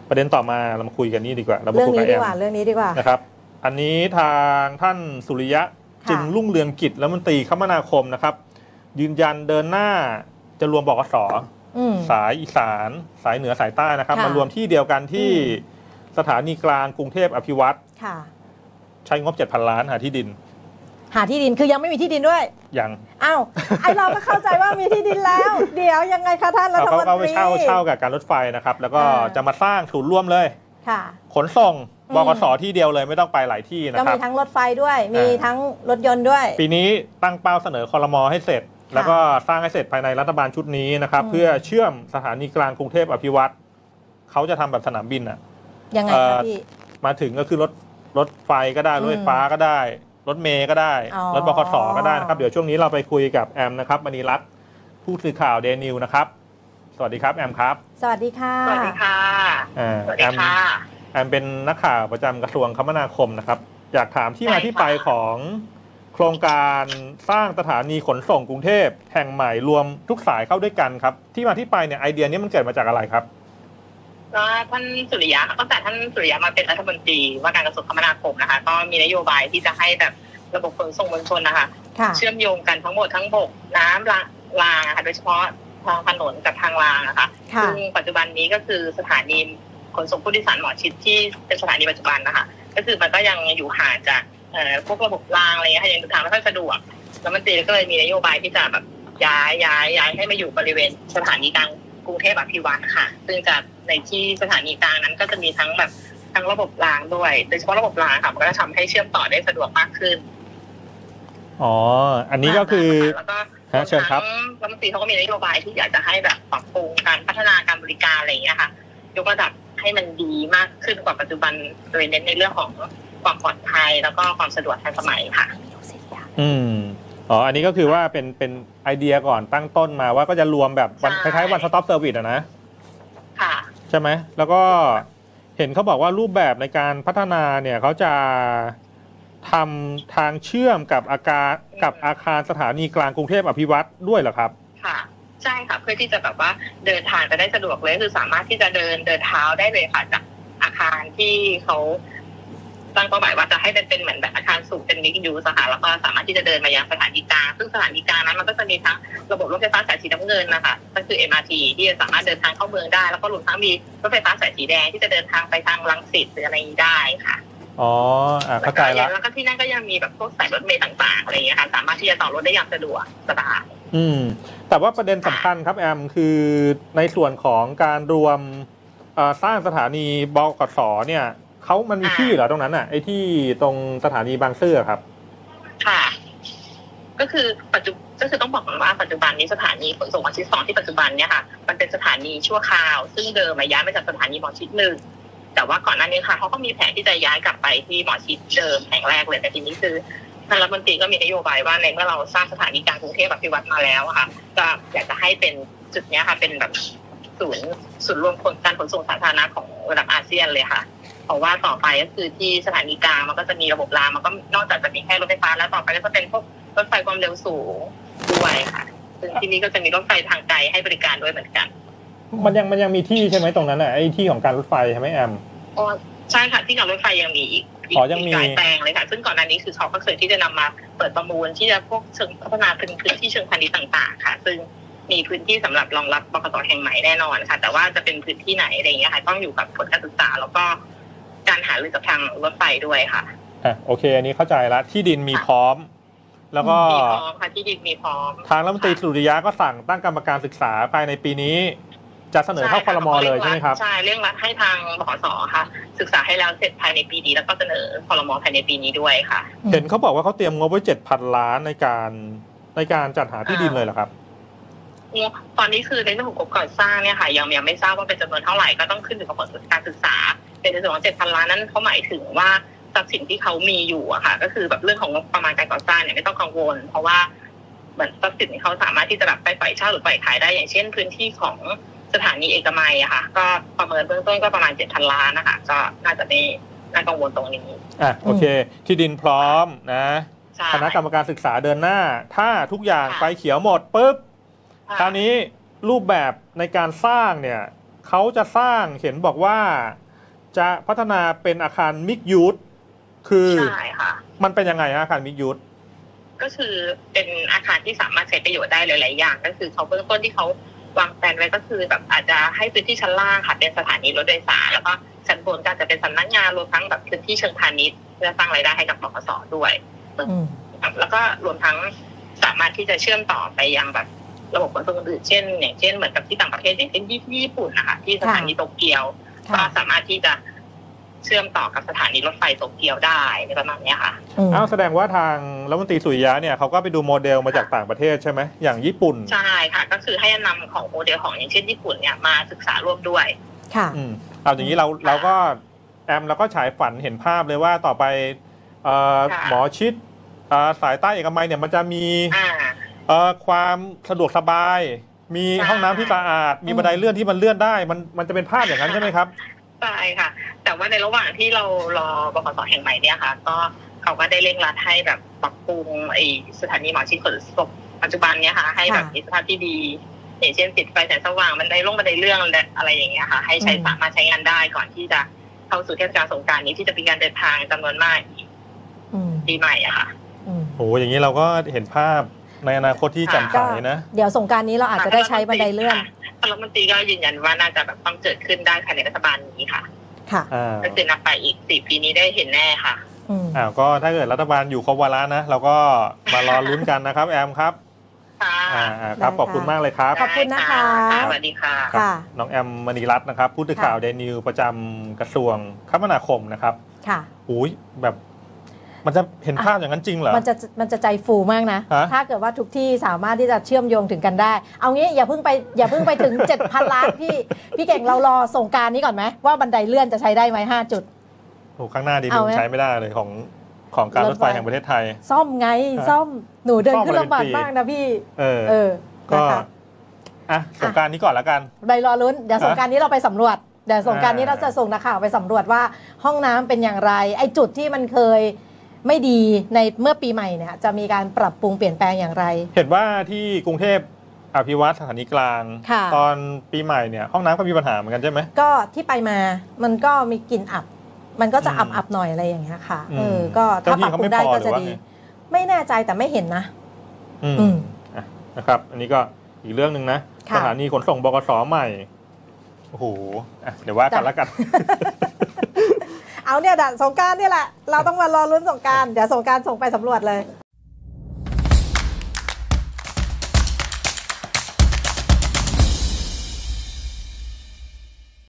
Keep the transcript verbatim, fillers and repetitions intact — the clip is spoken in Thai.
ประเด็นต่อมาเรามาคุยกันนี่ดีกว่าเราเรื่องนี้ดีกว่าเรื่องนี้ดีกว่านะครับอันนี้ทางท่านสุริยะจึงรุ่งเรืองกิจรัฐมนตรีคมนาคมนะครับยืนยันเดินหน้าจะรวมบกส.สายอีสานสายเหนือสายใต้นะครับมารวมที่เดียวกันที่สถานีกลางกรุงเทพอภิวัตรใช้งบ เจ็ดพัน ล้านหาที่ดินหาที่ดินคือยังไม่มีที่ดินด้วยยังอ้าวไอเราก็เข้าใจว่ามีที่ดินแล้วเดี๋ยวยังไงคะท่านรัฐมนตรีเขาไปเช่าเช่ากับการรถไฟนะครับแล้วก็จะมาสร้างศูนย์ร่วมเลยค่ะขนส่งบกส.ที่เดียวเลยไม่ต้องไปหลายที่นะครับก็มีทั้งรถไฟด้วยมีทั้งรถยนต์ด้วยปีนี้ตั้งเป้าเสนอครม.ให้เสร็จแล้วก็สร้างให้เสร็จภายในรัฐบาลชุดนี้นะครับเพื่อเชื่อมสถานีกลางกรุงเทพอภิวัตรเขาจะทำแบบสนามบินอ่ะยังไงครับพี่มาถึงก็คือรถรถไฟก็ได้รถไฟฟ้าก็ได้รถเมย์ก็ได้รถบขส.ก็ได้นะครับเดี๋ยวช่วงนี้เราไปคุยกับแอมนะครับมณีรัตน์ผู้สื่อข่าวเดนิวนะครับสวัสดีครับแอมครับสวัสดีค่ะสวัสดีค่ะแอมแอมเป็นนักข่าวประจำกระทรวงคมนาคมนะครับอยากถามที่มาที่ไปของโครงการสร้างสถานีขนส่งกรุงเทพแห่งใหม่รวมทุกสายเข้าด้วยกันครับที่มาที่ไปเนี่ยไอเดียนี้มันเกิดมาจากอะไรครับก็ท่านสุริยะตั้งแต่ท่านสุริยะมาเป็นรัฐมนตรีว่าการกระทรวงคมนาคมนะคะก็มีนโยบายที่จะให้แบบระบบขนส่งมวลชนนะคะเชื่อมโยงกันทั้งหมดทั้งบกน้ำรางค่ะโดยเฉพาะทางถนนกับทางรางนะคะซึ่งปัจจุบันนี้ก็คือสถานีขนส่งผู้โดยสารหมอชิดที่เป็นสถานีปัจจุบันนะคะก็คือมันก็ยังอยู่ห่างจากพวกระบบรางอะไรเงี้ยยังเดินทางไม่ค่อยสะดวกแล้วมันตีก็เลยมีนโยบายที่จะแบบย้ายย้ายย้ายให้มาอยู่บริเวณสถานีกลางกรุงเทพอภิวัตรค่ะซึ่งจะในที่สถานีกลางนั้นก็จะมีทั้งแบบทั้งระบบรางด้วยโดยเฉพาะระบบรางค่ะมันก็จะทำให้เชื่อมต่อได้สะดวกมากขึ้นอ๋ออันนี้ก็คือแล้วก็เชิญครับรัฐมนตรีเขาก็มีนโยบายที่อยากจะให้แบบปรับปรุงการพัฒนาการบริการอะไรอย่างเงี้ยค่ะยกระดับให้มันดีมากขึ้นกว่าปัจจุบันโดยเน้นในเรื่องของความปลอดภัยแล้วก็ความสะดวกทันสมัยค่ะอืมอ๋ออันนี้ก็คือว่าเป็นเป็นไอเดียก่อนตั้งต้นมาว่าก็จะรวมแบบคล้ายๆวันสต็อปเซอร์วิสอะนะค่ะใช่ไหมแล้วก็เห็นเขาบอกว่ารูปแบบในการพัฒนาเนี่ยเขาจะทำทางเชื่อมกับอาคารกับอาคารสถานีกลางกรุงเทพอภิวัตรด้วยเหรอครับค่ะใช่ค่ะเพื่อที่จะแบบว่าเดินทางจะได้สะดวกเลยคือสามารถที่จะเดินเดินเท้าได้เลยค่ะจากอาคารที่เขาตั้งเป้าหมายว่าจะให้เป็นเป็นเหมือนแบบอาคารสูงเป็นมิกซ์ยูสค่ะแล้วก็สามารถที่จะเดินมายังสถานีกลางซึ่งสถานีกลางนั้นมันก็จะมีทั้งระบบรถไฟฟ้าสายสีน้ำเงินนะคะก็คือ เอ็ม อาร์ ที ที่จะสามารถเดินทางเข้าเมืองได้แล้วก็รวมทั้งมีรถไฟฟ้าสายสีแดงที่จะเดินทางไปทางรังสิตหรืออะไรได้ค่ะอ๋อเข้าใจแล้วแล้วก็ที่นั่นก็ยังมีแบบพวกสายรถเมล์ต่างๆอะไรอย่างเงี้ยค่ะสามารถที่จะต่อรถได้อย่างสะดวกสบายอืมแต่ว่าประเด็นสำคัญครับแอมคือในส่วนของการรวมสร้างสถานีบกส.เนี่ยเขามันมีที่เหรอตรงนั้นอ่ะไอ้ที่ตรงสถานีบางซื่อครับค่ะก็คือปัจจุก็คือต้องบอกก่อนว่าปัจจุบันนี้สถานีขนส่งหมอชิดสองที่ปัจจุบันเนี่ยค่ะมันเป็นสถานีชั่วคราวซึ่งเดิมย้ายมาจากสถานีหมอชิดหนึ่งแต่ว่าก่อนหน้านี้ค่ะเขาก็มีแผนที่จะย้ายกลับไปที่หมอชิดเดิมแห่งแรกเลยแต่ทีนี้คือท่านรัฐมนตรีก็มีนโยบายว่าในเมื่อเราสร้างสถานีกลางกรุงเทพอภิวัตรมาแล้วค่ะก็อยากจะให้เป็นจุดนี้ค่ะเป็นแบบศูนย์ศูนย์รวมการขนส่งสาธารณะของระดับอาเซียนเลยค่ะเพราะว่าต่อไปก็คือที่สถานีกลางมันก็จะมีระบบรางมันก็นอกจากจะมีแค่รถไฟฟ้าแล้วต่อไปก็จะเป็นพวกรถไฟความเร็วสูงด้วยค่ะซึ่งที่นี้ก็จะมีรถไฟทางไกลให้บริการด้วยเหมือนกันมันยังมันยังมีที่ใช่ไหมตรงนั้นอ่ะไอ้ที่ของการรถไฟใช่ไหมแอมอ๋อใช่ค่ะที่การรถไฟยังมีอีกอ๋อยังมีหลายแปลงเลยค่ะซึ่งก่อนหน้านี้คือเขาก็เคยที่จะนำมาเปิดประมูลที่จะพวกเชิงพัฒนาพื้นที่เชิงพาณิชย์ต่างๆค่ะซึ่งมีพื้นที่สำหรับรองรับบกส.แห่งใหม่แน่นอนค่ะแต่ว่าจะเป็นพื้นที่ไหนอะไรอย่างเงี้ยค่ะต้องอยู่กับผลการศึกษาแล้วก็การหารือกับทางรถไฟด้วยค่ะอ่ะโอเคอันนี้เข้าใจแล้วที่ดินมีพร้อมแล้วก็มีพร้อมค่ะที่ดินมีพร้อมทางรัฐมนตรีสุริยะก็สั่งตั้งกรรมการศึกษาภายในปีนี้จะเสนอเข้าครม.เลยใช่ไหมครับใช่เรื่องรัฐให้ทางบขส.ค่ะศึกษาให้แล้วเสร็จภายในปีนี้แล้วก็เสนอครม.ภายในปีนี้ด้วยค่ะเห็นเขาบอกว่าเขาเตรียมงบไว้ เจ็ดพัน ล้านในการในการจัดหาที่ดินเลยเหรอครับตอนนี้คือในเรื่องของงบก่อสร้างเนี่ยค่ะยังยังไม่ทราบว่าเป็นจำนวนเท่าไหร่ก็ต้องขึ้นอยู่กับผลการศึกษาเป็นในส่วนของ เจ็ดพัน ล้านนั้นเขาหมายถึงว่าทรัพย์สินที่เขามีอยู่อะค่ะก็คือแบบเรื่องของงบประมาณการก่อสร้างเนี่ยไม่ต้องกังวลเพราะว่าเหมือนทรัพย์สินที่เขาสามารถที่จะแบบไปปล่อยเช่าหรือปล่อยขายได้อย่างเช่นพื้นที่ของสถานีเอกมัยอะค่ะก็ประเมินเบื้องต้นก็ประมาณ เจ็ดพัน ล้านนะคะก็น่าจะไม่น่ากังวลตรงนี้อ่ะโอเคที่ดินพร้อมนะคณะกรรมการศึกษาเดินหน้าถ้าทุกอย่างไฟเขียวหมดปุ๊บคราวนี้รูปแบบในการสร้างเนี่ยเขาจะสร้างเห็นบอกว่าจะพัฒนาเป็นอาคารมิกยูสคือใช่ค่ะมันเป็นยังไงฮะอาคารมิกยูสก็คือเป็นอาคารที่สามารถใช้ประโยชน์ได้หลายๆอย่างก็คือเขาเบื้องต้นที่เขาวางแผนไว้ก็คือแบบอาจจะให้พื้นที่ชั้นล่างค่ะเป็นสถานีรถโดยสารแล้วก็ชั้นบนก็จะเป็นสำนักงานรวมทั้งแบบพื้นที่เชิงพาณิชย์เพื่อสร้างรายได้ให้กับบขส.ด้วยแล้วก็รวมทั้งสามารถที่จะเชื่อมต่อไปยังแบบระบบขนส่งอื่นเช่นอย่างเช่นเหมือนกับที่ต่างประเทศอย่างเช่นที่ญี่ปุ่นนะคะที่สถานีโตเกียวก็สามารถที่จะเชื่อมต่อกับสถานีรถไฟโตเกียวได้ในประมาณนี้ค่ะอ้าวแสดงว่าทางรัฐมนตรีสุริยะเนี่ยเขาก็ไปดูโมเดลมาจากต่างประเทศใช่ไหมอย่างญี่ปุ่นใช่ค่ะก็คือให้นำของโมเดลของอย่างเช่นญี่ปุ่นเนี่ยมาศึกษาร่วมด้วยค่ะอืมเอาอย่างนี้เราเราก็แอมเราก็ฉายฝันเห็นภาพเลยว่าต่อไปหมอชิดสายใต้เอกมัยเนี่ยมันจะมีความสะดวกสบายมีห้องน้ำที่สะอาดมีบันไดเลื่อนที่มันเลื่อนได้มันมันจะเป็นภาพอย่างนั้นใช่ไหมครับใช่ค่ะแต่ว่าในระหว่างที่เรารอบขส.แห่งใหม่เนี่ยค่ะก็เขาก็ได้เร่งรัดให้แบบปรับปรุงไอ้สถานีหมอชิดขนส่งปัจจุบันเนี่ยค่ะให้แบบมีสภาพที่ดีอย่างเช่นติดไฟแสงสว่างบันไดลงบันไดเลื่อนอะไรอย่างเงี้ยค่ะให้ใช้สามารถใช้งานได้ก่อนที่จะเข้าสู่เทศกาลสงกรานต์นี้ที่จะมีการเดินทางจำนวนมากปีใหม่อะค่ะโอ้อย่างนี้เราก็เห็นภาพในอนาคตที่แจ่มใสนะเดี๋ยวสงกรานต์นี้เราอาจจะได้ใช้บันไดเลื่อนรัฐมนตรีก็ยืนยันว่าน่าจะแบบต้องเกิดขึ้นได้ภายในรัฐบาลนี้ค่ะค่ะก็คือนับไปอีกสี่ปีนี้ได้เห็นแน่ค่ะอ้าวก็ถ้าเกิดรัฐบาลอยู่ครบวาระนะเราก็มารอลุ้นกันนะครับแอมครับค่ะครับขอบคุณมากเลยครับขอบคุณนะคะสวัสดีค่ะน้องแอมมณีรัตน์นะครับผู้สื่อข่าวเดนิวประจำกระทรวงคมนาคมนะครับค่ะอุ้ยแบบมันจะเห็นภาพอย่างนั้นจริงเหรอมันจะมันจะใจฟูมากนะถ้าเกิดว่าทุกที่สามารถที่จะเชื่อมโยงถึงกันได้เอางี้อย่าเพิ่งไปอย่าเพิ่งไปถึง เจ็ดพัน ล้านพี่พี่เก่งเรารอสงกรานต์นี้ก่อนไหมว่าบันไดเลื่อนจะใช้ได้ไหมห้าจุดโอ้ข้างหน้าดีดูใช้ไม่ได้เลยของของการรถไฟแห่งประเทศไทยซ่อมไงซ่อมหนูเดินขึ้นลำบากมากนะพี่เออเออก็อ่ะสงกรานต์นี้ก่อนแล้วกันใบรอลุ้นเดี๋ยวสงกรานต์นี้เราไปสำรวจเดี๋ยวสงกรานต์นี้เราจะส่งนักข่าวไปสำรวจว่าห้องน้ำเป็นอย่างไรไอ้จุดที่มันเคยไม่ดีในเมื่อปีใหม่เนี่ยจะมีการปรับปรุงเปลี่ยนแปลงอย่างไรเห็นว่าที่กรุงเทพอภิวัตรสถานีกลางตอนปีใหม่เนี่ยห้องน้ำก็มีปัญหาเหมือนกันใช่ไหมก็ที่ไปมามันก็มีกลิ่นอับมันก็จะอับอับหน่อยอะไรอย่างเงี้ยค่ะเออก็ถ้าปรับปรุงได้ก็จะดีไม่แน่ใจแต่ไม่เห็นนะอืมนะครับอันนี้ก็อีกเรื่องนึงนะสถานีขนส่งบขส.ใหม่โอ้โหเดี๋ยวว่ากันแล้วกันเอาเนี่ยสงกรานต์นี่แหละเราต้องมารอลุ้นสงกรานต์เดี๋ยวสงกรานต์ส่งไปสำรวจเลย